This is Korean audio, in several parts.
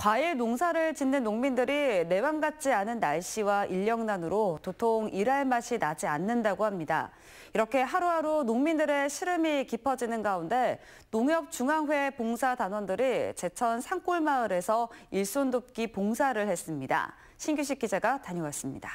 과일 농사를 짓는 농민들이 내 맘 같지 않은 날씨와 인력난으로 도통 일할 맛이 나지 않는다고 합니다. 이렇게 하루하루 농민들의 시름이 깊어지는 가운데 농협중앙회 봉사단원들이 제천 산골마을에서 일손 돕기 봉사를 했습니다. 신규식 기자가 다녀왔습니다.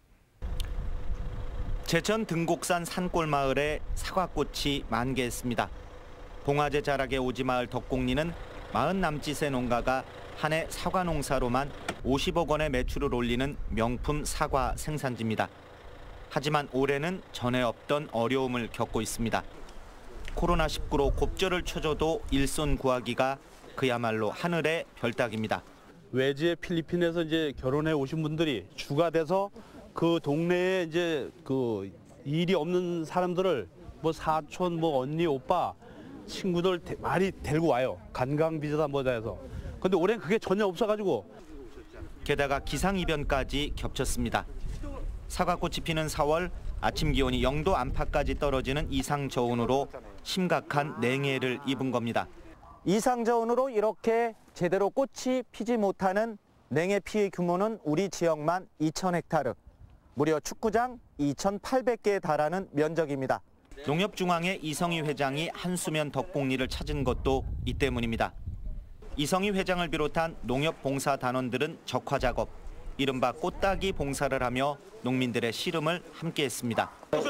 제천 등곡산 산골마을에 사과꽃이 만개했습니다. 봉화제 자락의 오지마을 덕곡리는 40남짓의 농가가 한 해 사과 농사로만 50억 원의 매출을 올리는 명품 사과 생산지입니다. 하지만 올해는 전에 없던 어려움을 겪고 있습니다. 코로나19로 곱절을 쳐줘도 일손 구하기가 그야말로 하늘의 별따기입니다. 외지의 필리핀에서 이제 결혼해 오신 분들이 주가 돼서 그 동네에 이제 그 일이 없는 사람들을 뭐 사촌, 뭐 언니, 오빠, 친구들 많이 데리고 와요. 관광 비자다 뭐다 해서. 근데 올해는 그게 전혀 없어가지고. 게다가 기상이변까지 겹쳤습니다. 사과꽃이 피는 4월 아침 기온이 0도 안팎까지 떨어지는 이상저온으로 심각한 냉해를 입은 겁니다. 이상저온으로 이렇게 제대로 꽃이 피지 못하는 냉해 피해 규모는 우리 지역만 2,000헥타르, 무려 축구장 2,800개에 달하는 면적입니다. 농협중앙회 이성희 회장이 한수면 덕곡리를 찾은 것도 이 때문입니다. 이성희 회장을 비롯한 농협 봉사단원들은 적화 작업, 이른바 꽃따기 봉사를 하며 농민들의 시름을 함께했습니다.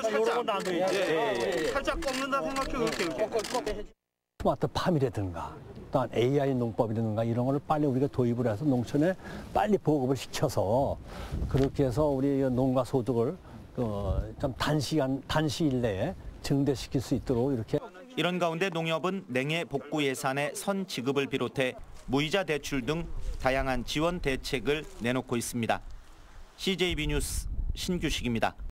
살짝 꺾는다 생각해 그렇게. 스마트 팜이라든가 또한 AI 농법이라든가 이런 걸 빨리 우리가 도입을 해서 농촌에 빨리 보급을 시켜서 그렇게 해서 우리 농가 소득을 좀 단시일 내에 증대시킬 수 있도록 이렇게. 이런 가운데 농협은 냉해 복구 예산의 선 지급을 비롯해 무이자 대출 등 다양한 지원 대책을 내놓고 있습니다. CJB 뉴스 신규식입니다.